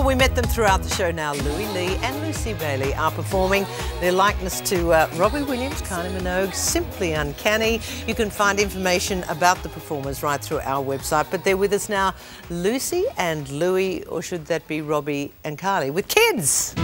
Well, we met them throughout the show now. Louie Lee and Lucy Bailey are performing their likeness to Robbie Williams, Kylie Minogue, Simply Uncanny. You can find information about the performers right through our website. But they're with us now, Lucy and Louie, or should that be Robbie and Kylie, with kids.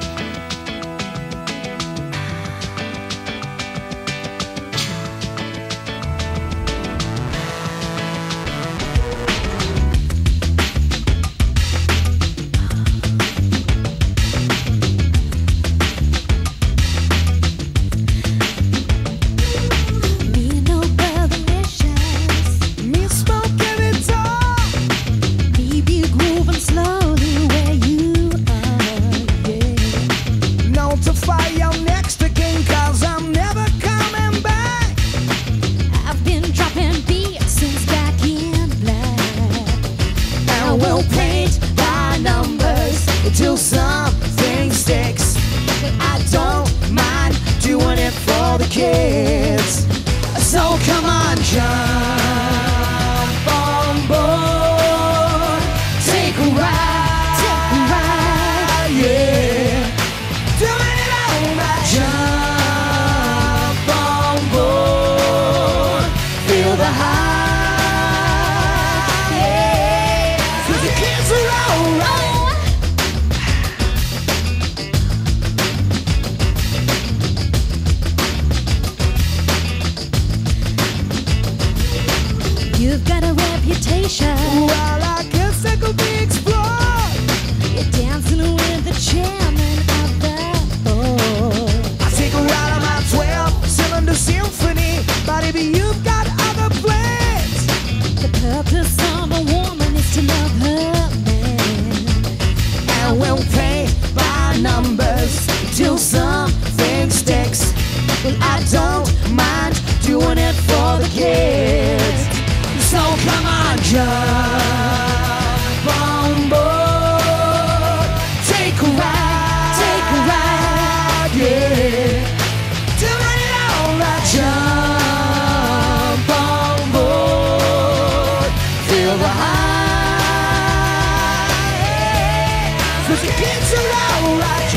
Till something sticks. I don't mind doing it for the kids. So come on, jump on board. Take a ride, yeah. Doing it all right. Jump on board. Feel the high, yeah. 'Cause the kids are all right. You've got a reputation. Well, I guess I could be explored. You're dancing with the chairman of the board. I take a ride on my 12-cylinder symphony. But if you've got other plans, The purpose of a woman is to love her man. and we'll pay by numbers till something sticks. Well, I don't mind doing it for the kids. So come on, jump on board. Take a ride, yeah. Doing it all right. Jump on board. Feel the high, 'cause the kids are all right.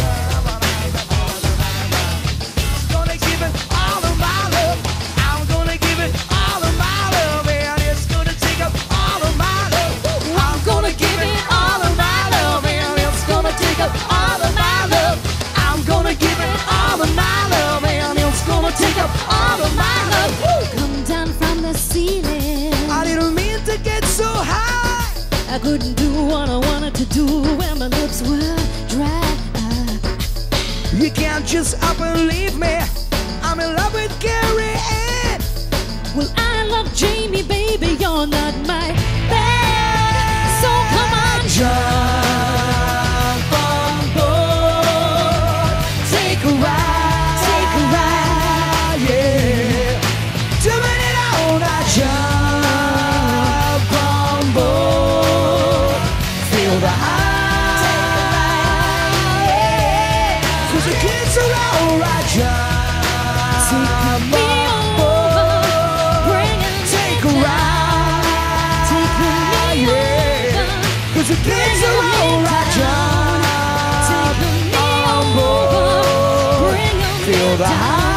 Gonna give it all of my love. I'm gonna give it all of my love, and it's gonna take up all of my love. I'm gonna give it all of my love, and it's gonna take up all of my love. I'm gonna give it all of my love, and it's gonna take up all of my love. Come down from the ceiling. I didn't mean to get so high. I couldn't do what I wanted to do when my lips were dry. You can't just up and leave me. I'm in love with Kerri-Anne. Well, I love Jamie, baby, you're not my bad. So come on, Jump on board. Take a ride, yeah. Doing it all night. Jump on board. Feel the high, yeah. 'Cause the kids are all right. Jump me on over, bring it, Take a ride, take me yeah. over. 'Cause the kids are all right. Jump on board. Feel the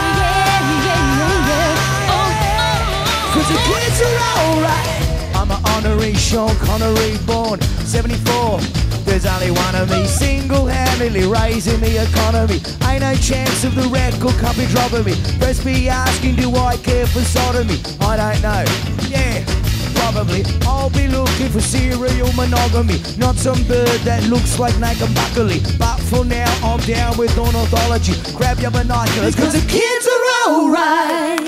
high, 'cause the kids are all right. I'm an honorary Sean Connery born 74. There's only one of me, single-handedly raising the economy. Ain't no chance of the record company dropping me. First be asking, do I care for sodomy? I don't know, yeah, probably. I'll be looking for serial monogamy, not some bird that looks like Nathan Buckley. But for now, I'm down with ornithology. Grab your binoculars, 'cause the kids are all right.